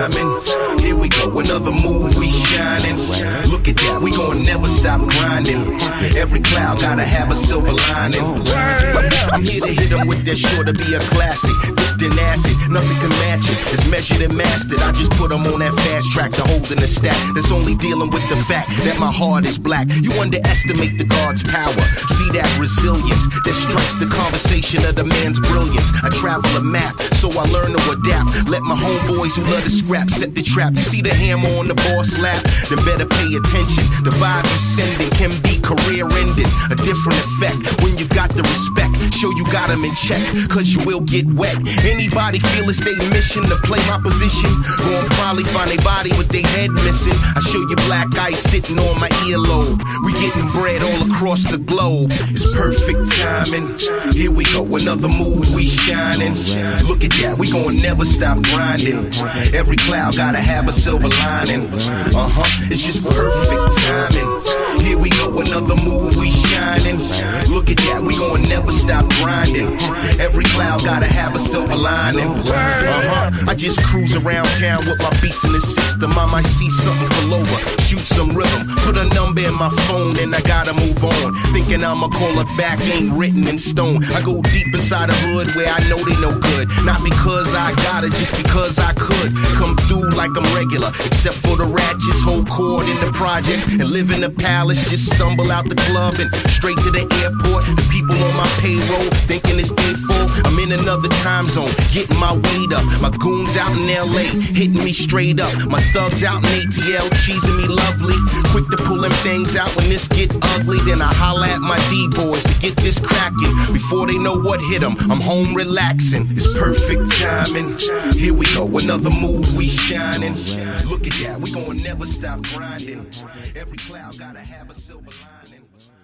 timing. Here we go, another move, we shining. Look at that, we gon' never stop grinding. Every cloud gotta have a silver lining. I'm here to hit them with that sure to be a classic. Dipped in acid, nothing can match it. It's measured and mastered. I just put them on that fast track to holding a stack. That's only dealing with the fact that my heart is black. You underestimate the God's power. See that resilience that strikes the conversation of the man's brilliance. I travel a map, so I learn to adapt. Let my homeboys who love to scrap set the trap. You see the hammer on the boss lap? Then better pay attention. The vibe you sending can be career ending. A different effect when you got the respect. Show you got them in check, cause you will get wet. Anybody feel it's their mission to play my position? Gon' probably find a body with their head missing. I show you black ice sitting on my earlobe. We getting bread all across the globe. It's perfect timing. Here we go, another move, we shining. Look at that, we gon' never stop grinding. Every cloud gotta have a silver lining. It's just perfect timing. Here we go, another move, we shining. Look at that, we gon' never stop grinding. Every cloud gotta have a silver lining. I just cruise around town with my beats in the system. I might see something below her, shoot some rhythm, put a number in my phone and I gotta move on. Thinking I'ma call her back ain't written in stone. I go deep inside the hood where I know they no good. Not because I got it, just because I could. Come through like I'm regular, except for the ratchets, hold court in the projects and live in the palace. Just stumble out the club and straight to the airport. The people on my payroll thinking it's day full. I'm in another time zone, getting my weed up. My goons out in LA, hitting me straight up. My thugs out in ATL, cheesing me lovely. Quick to pull them things out when this get ugly. Then I holla at my D-boys to get this cracking. Before they know what hit them, I'm home relaxing. It's perfect timing. Here we go, another move, we shining. Look at that, we gon' never stop grinding. Every cloud gotta have a silver lining.